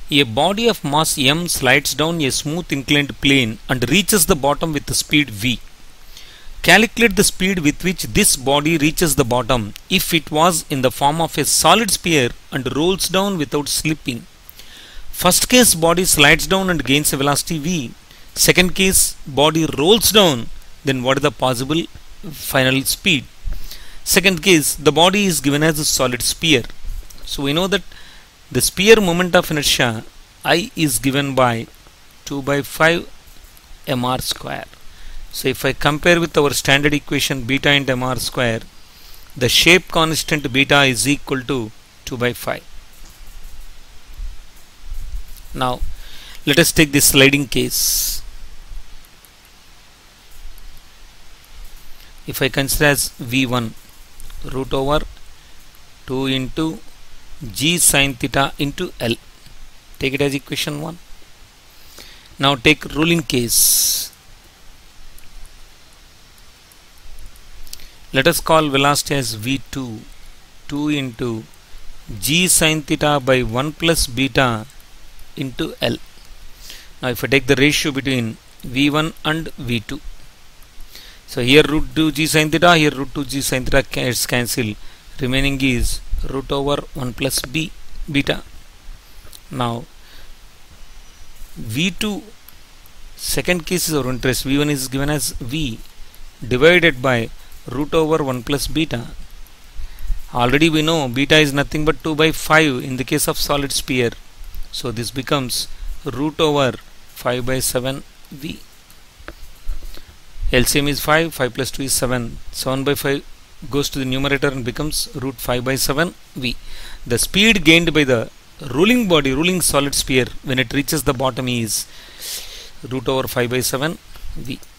A body of mass m slides down a smooth inclined plane and reaches the bottom with the speed v. Calculate the speed with which this body reaches the bottom if it was in the form of a solid sphere and rolls down without slipping. First case, body slides down and gains a velocity v. Second case, body rolls down, then what is the possible final speed? Second case, the body is given as a solid sphere. So we know that the sphere moment of inertia I is given by 2 by 5 mr square. So if I compare with our standard equation beta into mr square, the shape constant beta is equal to 2 by 5. Now let us take this sliding case. If I consider as v1 root over 2 into g sin theta into L, take it as equation 1. Now take ruling case. Let us call velocity as v2, 2 into g sin theta by 1 plus beta into L. Now if I take the ratio between v1 and v2, so here root 2 g sin theta, here root 2 g sin theta is cancelled, remaining is root over 1 plus beta. Now v2, second case is our interest, v1 is given as v divided by root over 1 plus beta. Already we know beta is nothing but 2 by 5 in the case of solid sphere. So this becomes root over 5 by 7 v. LCM is 5, 5 plus 2 is 7. 7 by 5 goes to the numerator and becomes root 5 by 7 v. The speed gained by the ruling body, ruling solid sphere when it reaches the bottom is root over 5 by 7 v.